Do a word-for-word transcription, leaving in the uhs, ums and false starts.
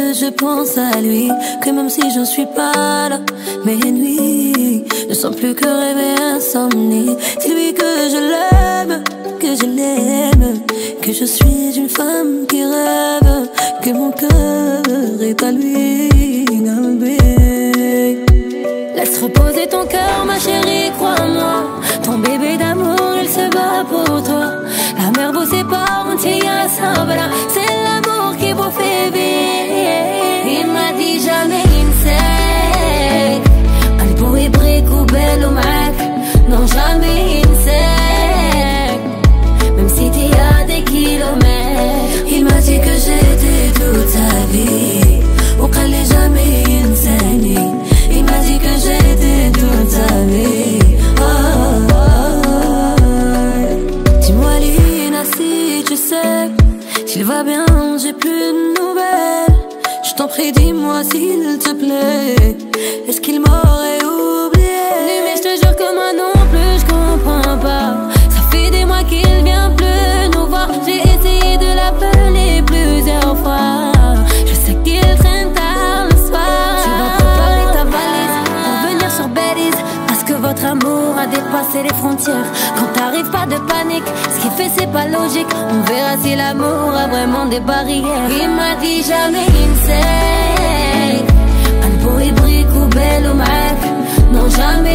que je pense à lui, que même si je ne suis pas là, mes nuits ne sont plus que rêver insomnie. Dis-lui que je l'aime, que je l'aime, que je suis une femme qui rêve, que mon cœur est à lui. Laisse reposer ton cœur, ma chérie, crois-moi. Ton bébé d'amour, il se bat pour toi. La mer vous sépare, on tient à ça, voilà. C'est l'amour qui vous fait vivre. Il m'a dit jamais insect. قلبه يبغيك وباله معاك. Non, jamais insect. Même si t'es à des kilomètres. Il m'a dit que j'étais toute sa vie. وقال لي jamais ينساني. Il m'a dit que j'étais toute sa vie. Oh, oh, oh. Dis-moi Lina si tu sais s'il va bien, j'ai plus de nouvelles. Je t'en prie dis-moi s'il te plaît. Est-ce qu'il m'aurait oublié? Lui mais je te jure que moi non plus je comprends pas. Ça fait des mois qu'il vient plus nous voir. J'ai essayé de l'appeler plusieurs fois. Je sais qu'il traîne tard le soir. Tu vas préparer ta valise pour venir sur Belize. Parce que votre amour a dépassé les frontières. Quand t'arrives pas de panique, ce qu'il fait c'est pas logique. On verra si l'amour a vraiment des barrières. Il m'a dit jamais insect. قلبه يبغيك وباله معاك. Non jamais